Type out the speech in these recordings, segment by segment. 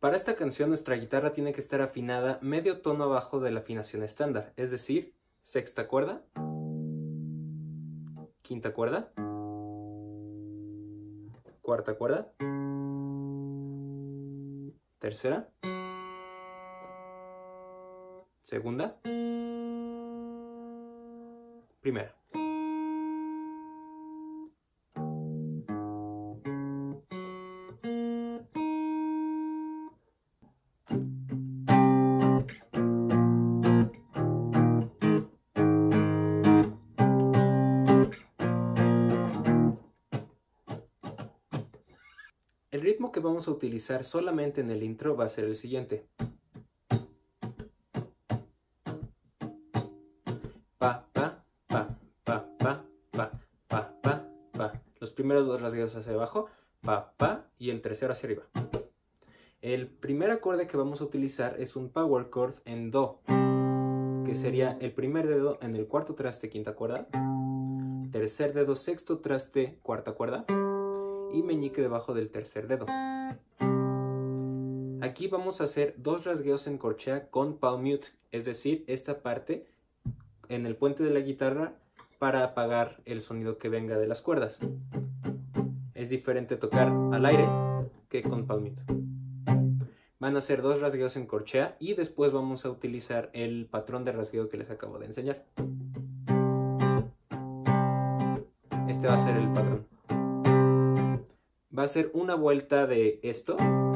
Para esta canción nuestra guitarra tiene que estar afinada medio tono abajo de la afinación estándar, es decir, sexta cuerda, quinta cuerda, cuarta cuerda, tercera, segunda, primera. El ritmo que vamos a utilizar solamente en el intro va a ser el siguiente. Pa, pa, pa, pa, pa, pa, pa, pa, pa. Los primeros dos rasgueos hacia abajo, pa, pa, y el tercero hacia arriba. El primer acorde que vamos a utilizar es un power chord en do, que sería el primer dedo en el cuarto traste, quinta cuerda, tercer dedo, sexto traste, cuarta cuerda, y meñique debajo del tercer dedo. Aquí vamos a hacer dos rasgueos en corchea con palm mute, es decir, esta parte en el puente de la guitarra para apagar el sonido que venga de las cuerdas. Es diferente tocar al aire que con palm mute. Van a ser dos rasgueos en corchea y después vamos a utilizar el patrón de rasgueo que les acabo de enseñar. Este va a ser el patrón. Va a ser una vuelta de esto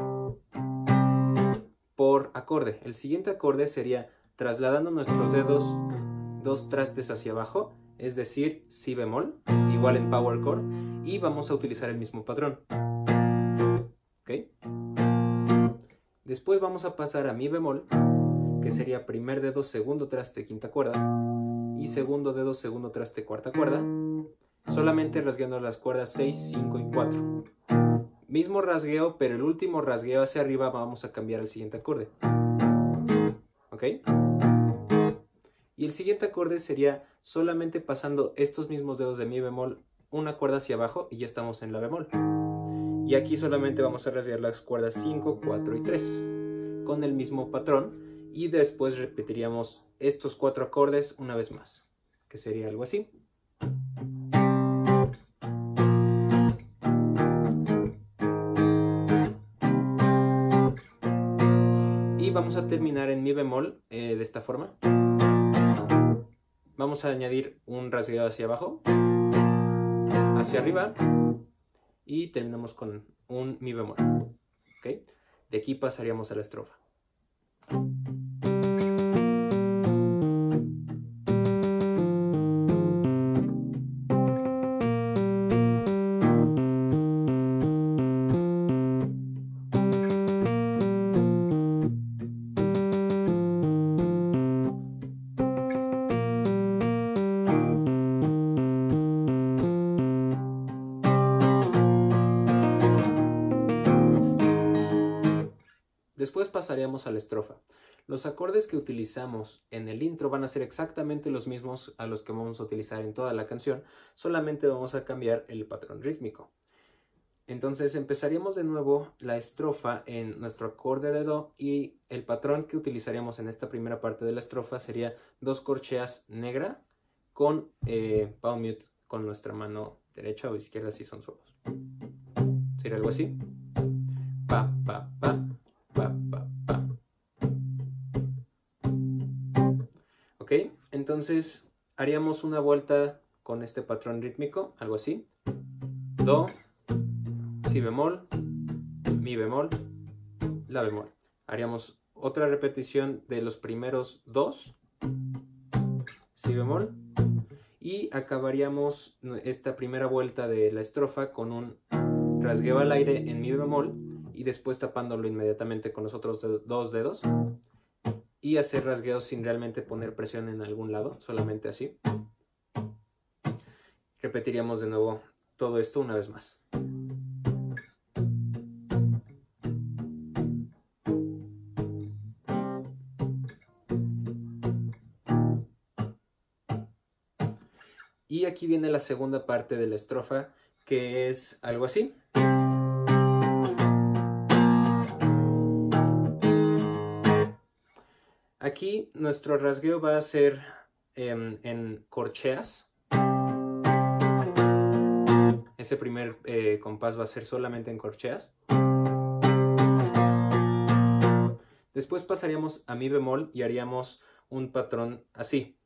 por acorde. El siguiente acorde sería trasladando nuestros dedos dos trastes hacia abajo, es decir, si bemol, igual en power chord, y vamos a utilizar el mismo patrón. ¿Okay? Después vamos a pasar a mi bemol, que sería primer dedo, segundo traste, quinta cuerda, y segundo dedo, segundo traste, cuarta cuerda, solamente rasgueando las cuerdas 6, 5 y 4. Mismo rasgueo, pero el último rasgueo hacia arriba vamos a cambiar al siguiente acorde. ¿Ok? Y el siguiente acorde sería solamente pasando estos mismos dedos de mi bemol una cuerda hacia abajo y ya estamos en la bemol. Y aquí solamente vamos a rasguear las cuerdas 5, 4 y 3 con el mismo patrón y después repetiríamos estos 4 acordes una vez más, que sería algo así. Y vamos a terminar en mi bemol de esta forma. Vamos a añadir un rasgueo hacia abajo, hacia arriba y terminamos con un mi bemol. ¿Okay? De aquí pasaríamos a la estrofa. Después pasaríamos a la estrofa. Los acordes que utilizamos en el intro van a ser exactamente los mismos a los que vamos a utilizar en toda la canción, solamente vamos a cambiar el patrón rítmico. Entonces empezaríamos de nuevo la estrofa en nuestro acorde de do y el patrón que utilizaríamos en esta primera parte de la estrofa sería dos corcheas negra con palm mute con nuestra mano derecha o izquierda si son solos. Sería algo así. Pa, pa, pa. Pa, pa, pa. Ok, entonces haríamos una vuelta con este patrón rítmico, algo así. Do, si bemol, mi bemol, la bemol. Haríamos otra repetición de los primeros dos, si bemol, y acabaríamos esta primera vuelta de la estrofa con un rasgueo al aire en mi bemol y después tapándolo inmediatamente con los otros dos dedos y hacer rasgueos sin realmente poner presión en algún lado, solamente así. Repetiríamos de nuevo todo esto una vez más. Y aquí viene la segunda parte de la estrofa, que es algo así. Aquí nuestro rasgueo va a ser en corcheas. Ese primer compás va a ser solamente en corcheas. Después pasaríamos a mi bemol y haríamos un patrón así.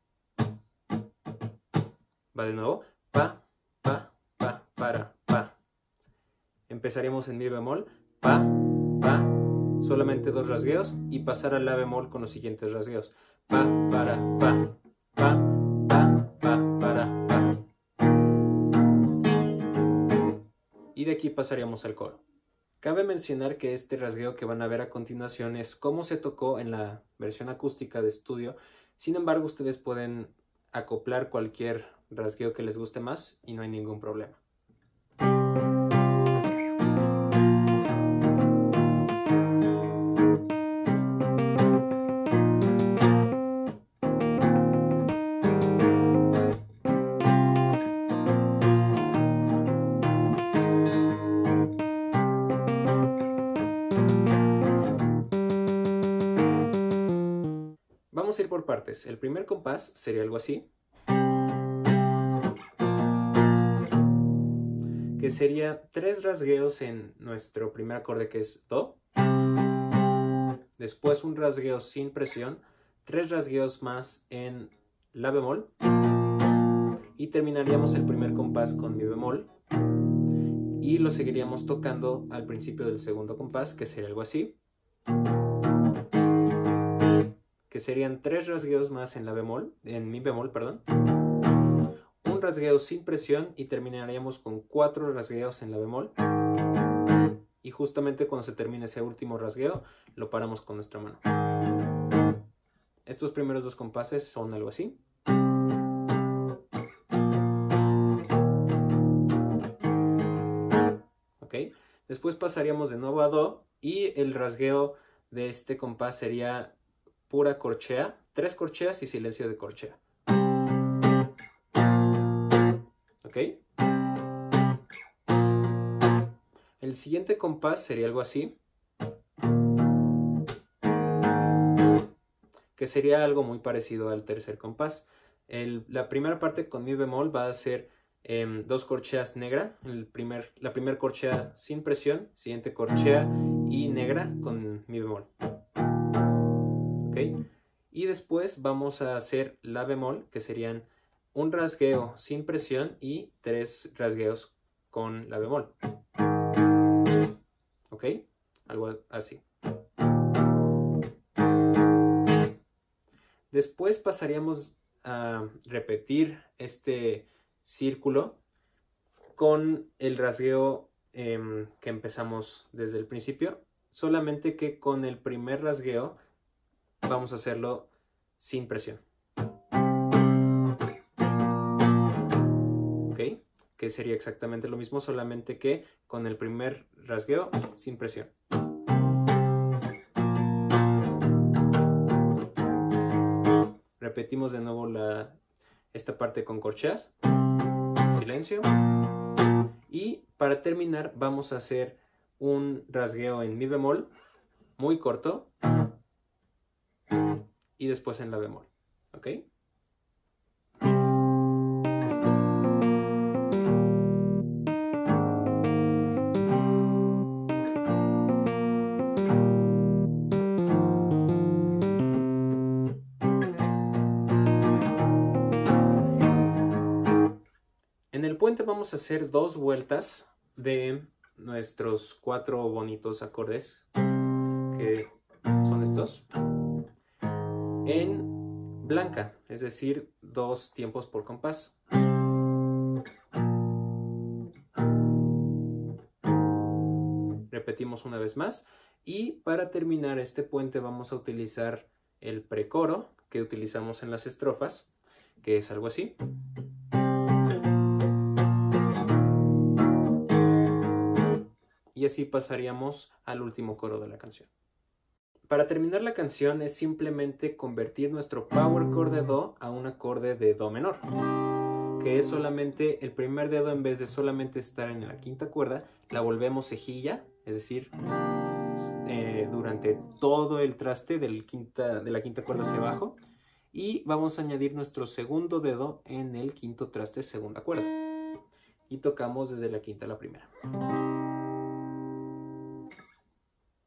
Va de nuevo. Pa, pa, pa, para, pa. Empezaríamos en mi bemol. Pa, pa. Solamente 2 rasgueos y pasar a la bemol con los siguientes rasgueos. Pa, para, pa. Pa, pa, pa, para, pa. Y de aquí pasaríamos al coro. Cabe mencionar que este rasgueo que van a ver a continuación es cómo se tocó en la versión acústica de estudio. Sin embargo, ustedes pueden acoplar cualquier rasgueo que les guste más y no hay ningún problema. Vamos a ir por partes. El primer compás sería algo así, que sería 3 rasgueos en nuestro primer acorde, que es Do. Después un rasgueo sin presión, 3 rasgueos más en La bemol y terminaríamos el primer compás con Mi bemol y lo seguiríamos tocando al principio del segundo compás, que sería algo así, que serían 3 rasgueos más en Mi bemol, perdón, un rasgueo sin presión y terminaríamos con 4 rasgueos en La bemol. Y justamente cuando se termine ese último rasgueo, lo paramos con nuestra mano. Estos primeros 2 compases son algo así. ¿Ok? Después pasaríamos de nuevo a Do y el rasgueo de este compás sería pura corchea, 3 corcheas y silencio de corchea. ¿Ok? El siguiente compás sería algo así, que sería algo muy parecido al tercer compás. La primera parte con Mi bemol va a ser 2 corcheas negra, la primera corchea sin presión, siguiente corchea y negra con Mi bemol. ¿Ok? Y después vamos a hacer La bemol, que serían un rasgueo sin presión y 3 rasgueos con La bemol. ¿Ok? Algo así. Después pasaríamos a repetir este círculo con el rasgueo que empezamos desde el principio, solamente que con el primer rasgueo vamos a hacerlo sin presión. ¿Ok? Que sería exactamente lo mismo, solamente que con el primer rasgueo sin presión. Repetimos de nuevo esta parte con corcheas, silencio, y para terminar vamos a hacer un rasgueo en Mi bemol muy corto y después en La bemol. ¿Ok? En el puente vamos a hacer 2 vueltas de nuestros 4 bonitos acordes, que son estos, en blanca, es decir, 2 tiempos por compás. Repetimos una vez más y para terminar este puente vamos a utilizar el precoro que utilizamos en las estrofas, que es algo así. Y así pasaríamos al último coro de la canción. Para terminar la canción es simplemente convertir nuestro power chord de Do a un acorde de Do menor, que es solamente el primer dedo, en vez de solamente estar en la quinta cuerda, la volvemos cejilla, es decir, durante todo el traste de la quinta cuerda hacia abajo. Y vamos a añadir nuestro segundo dedo en el quinto traste, segunda cuerda. Y tocamos desde la quinta a la primera.